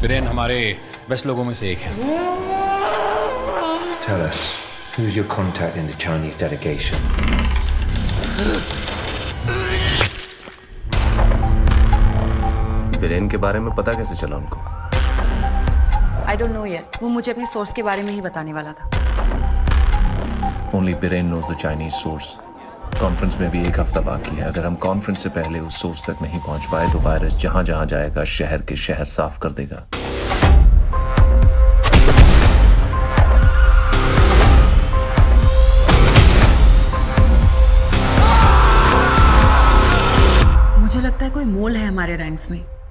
Villain हमारे best लोगों में से एक है। Tell us, who's your contact in the Chinese delegation? Biren के बारे में पता कैसे चला उनको? I don't know yet. वो मुझे अपने सोर्स के बारे में ही बताने वाला था। Only Biren knows the Chinese source. Conference में भी एक हफ्ता बाकी है। अगर हम कॉन्फ्रेंस से पहले उस सोर्स तक नहीं पहुंच पाए तो वायरस जहां जहां जाएगा शहर के शहर साफ कर देगा। मुझे लगता है कोई मोल है हमारे रैंक्स में।